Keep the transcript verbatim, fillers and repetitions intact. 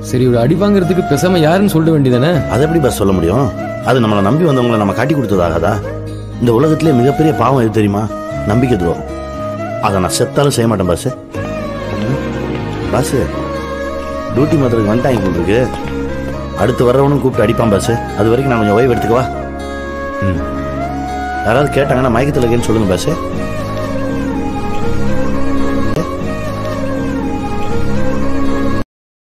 சரி, ஒரு அடி வாங்குறதுக்கு பேசாம யாருன்னு சொல்ல வேண்டியதானே? அதை எப்படி பாஸ் சொல்ல முடியும்? அது நம்மளை நம்பி வந்தவங்களை நம்ம காட்டி கொடுத்ததாகாதா? இந்த உலகத்திலே மிகப்பெரிய பாவம் எது தெரியுமா? நம்பிக்கை துரோகம். அதை நான் செத்தாலும் செய்ய மாட்டேன் பாஸ். பாஸ், டியூட்டி மாத்திரக்கு வந்துட்டாங்க போட்டுருக்கு. அடுத்து வர்றவனும் கூப்பிட்டு அடிப்பான் பாஸ். அது வரைக்கும் நான் கொஞ்சம் ஓய்வு எடுத்துக்கவா? ம். யாராவது கேட்டாங்கன்னா மயக்கத்தில் இருக்கேன்னு சொல்லுங்க பாஸ்.